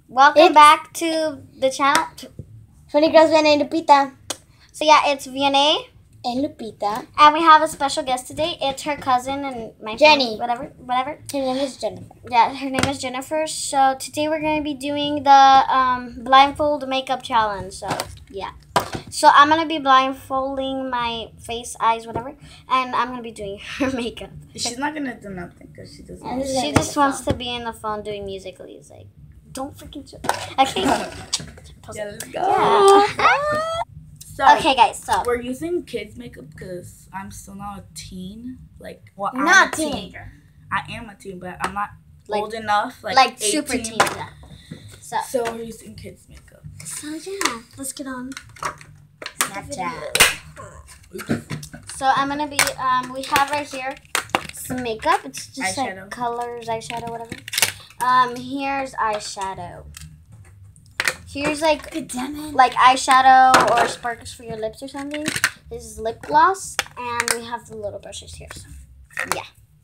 Welcome back to the channel. 20 Girls, Vienna, and Lupita. So yeah, it's Vienna And Lupita. and we have a special guest today. It's her cousin and my Jenny. friend, whatever. Her name is Jennifer. Yeah, her name is Jennifer. So today we're going to be doing the blindfold makeup challenge. So yeah. So I'm going to be blindfolding my face, eyes, whatever. And I'm going to be doing her makeup. She's not going to do nothing because she doesn't. And She just wants to be in the phone doing Musical.ly. It's like, don't freaking show. Okay. Yeah, let's go. Yeah. So, Okay, guys. So we're using kids makeup because I'm still not a teen. Like, well, You're I'm not a a teenager. I am a teen, but I'm not Like- old enough. Like super 18. teen. Yeah. So we're using kids makeup. So yeah, let's get on. Snapchat. So I'm gonna be we have right here some makeup. It's just Eyeshadow. like colors, eyeshadow, whatever. Here's eyeshadow. Here's like Good damn it. like eyeshadow or sparkles for your lips or something. This is lip gloss, and we have the little brushes here. So yeah.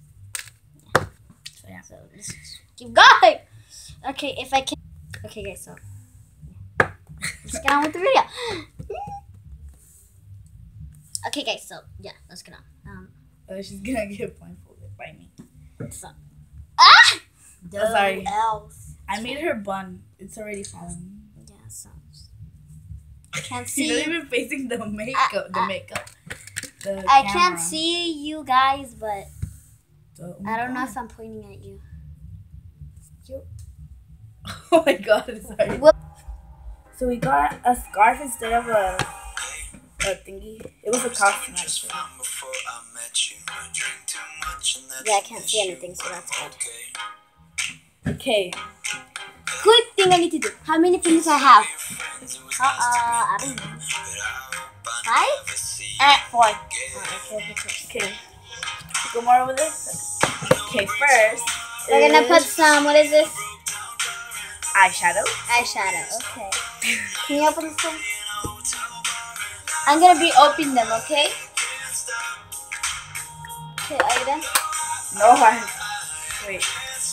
So yeah. So let's keep going. Okay, if I can. Okay, guys. So let's get on with the video. Okay, guys. So yeah, let's get on. She's gonna get blindfolded by me. So. Oh, sorry. Else. I made her bun. It's already falling. Yeah, so I can't She's see. not even facing the makeup. The I camera. can't see you guys, but Oh I don't know God. if I'm pointing at you. Oh my God! Sorry. Whoop. So we got a scarf instead of a thingy. It was a costume actually. Yeah, I can't see anything, so that's good. Okay. Quick thing I need to do. How many fingers I have? I don't know. 5? 4. Okay. Go more over this. Okay, first We're gonna is put some. What is this? eyeshadow. Eyeshadow. Okay. Can you open this one? I'm gonna be opening them, okay? Okay, are you done? No, wait.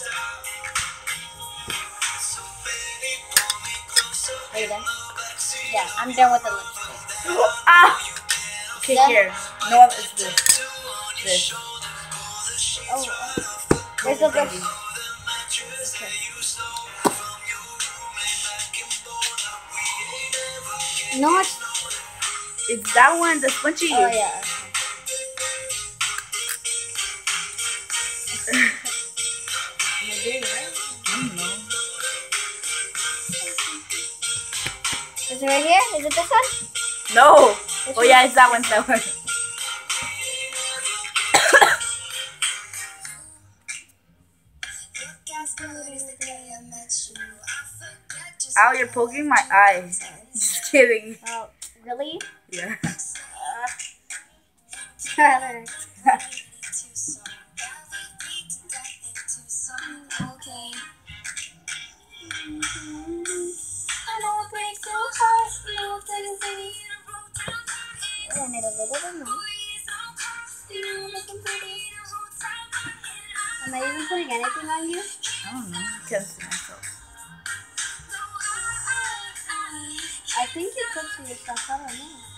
Are you done? Yeah, I'm done with the lipstick. Ah. Okay, Done? here. No, it's this. This. Oh, where's the brush? No, It's that one, the spongy. oh yeah. I don't know. Is it right here? Is it this one? No. Which Oh yeah, it's that one. That one. Ow, you're poking my eye. Just kidding. Oh, really? Yeah. Tyler. I made a little bit more. Am I even putting anything on you? I don't know. I can't see myself. I think you put some yourself. I don't know.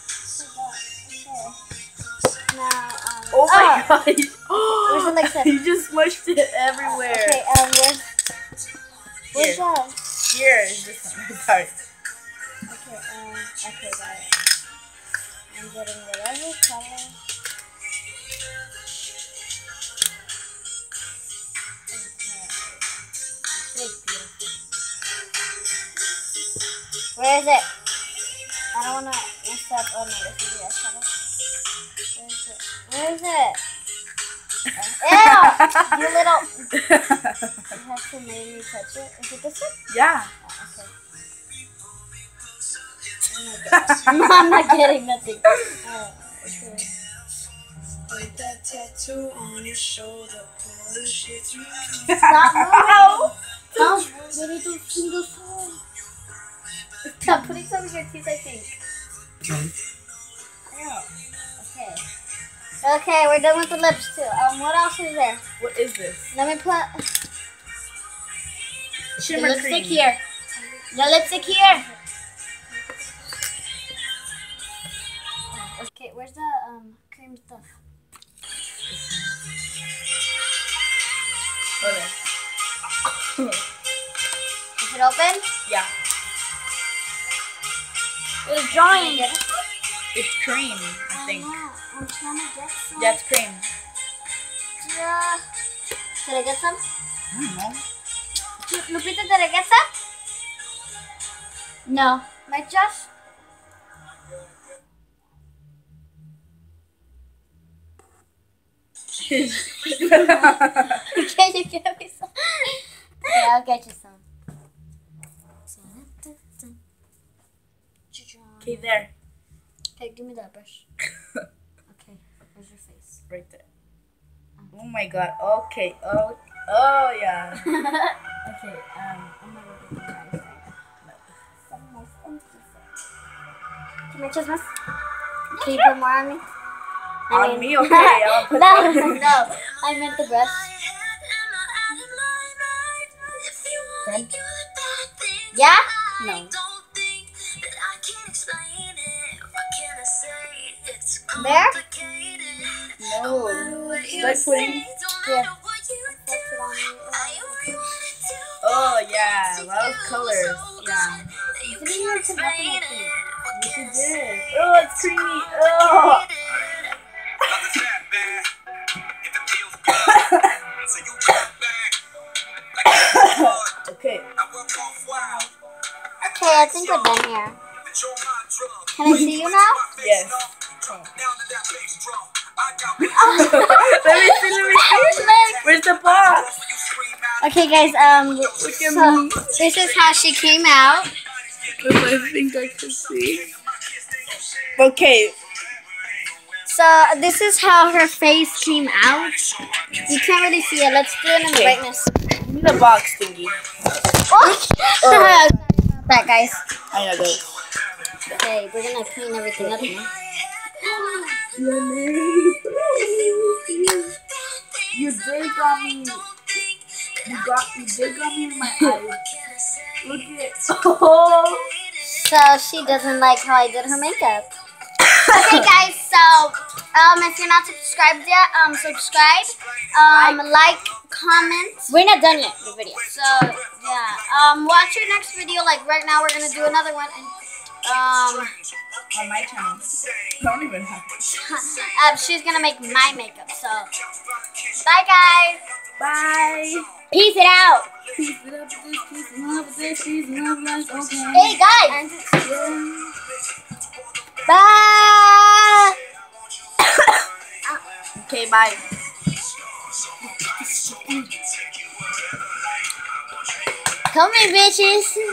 Okay. Now, Oh my gosh. Where's the next step? You just smushed it everywhere. Okay, where's Here. that? Here is this one. Sorry. Okay, okay, got it. I'm getting whatever color. Where is it? I don't want to mess up. Oh no, this is the eyeshadow. Where is it? Ew! You little. You have to make me touch it. Is it this one? Yeah. Oh, okay. I'm not getting nothing. Okay. With that tattoo on your shoulder, Stop moving! Stop! You need to sing the song. Stop putting some in your teeth, I think. Ew. Okay. Okay, we're done with the lips too. What else is there? What is this? Let me put. The Shimmer lipstick cream. here. The lipstick here. Okay, where's the cream stuff? Okay. Is it open? Yeah. It's drawing. It's cream, I think. I'm trying to get some. Yeah, it's cream. Yeah. Did I get some? I don't know. Lupita, did I get some? No. Like just? Can you get me some? Yeah, I'll get you some. Okay, there. Okay, give me that brush. Okay, where's your face? Right there. Oh my god. Okay. Oh yeah. Okay, I'm gonna look at your eyes right now. Can I just miss? Can you put more on me? On me? Okay, I'll put no, that. no, I meant the brush. Then? Yeah? No. There? No. Start putting. Yeah. Oh yeah, a lot of colors. Yeah. Didn't even put nothing on it. Yes, you did. Oh, it's creamy. Oh. Okay. Okay, I think we're done here. Can I see you now? Yes. Let me see. Where's the box? Okay, guys. So this is how she came out. I think I can see. Okay. So this is how her face came out. You can't really see it. Let's do it in the Okay. brightness. Give me the box thingy. Oh! Sorry about that, guys. I know those. Okay, we're gonna clean everything up now. You did got me. You did got me in my eyes. Look at it. Oh. So she doesn't like how I did her makeup. Okay, guys. So if you're not subscribed yet, subscribe. Like, comment. We're not done yet, the video. So yeah. Watch your next video. Like right now, we're gonna do another one. And On my channel. I don't even have it. she's gonna make my makeup. So bye, guys. Bye. Peace it out. Peace it up with this, peace and love with this, peace and love with this, okay. Hey, guys. Bye. Okay, bye. Come here, bitches.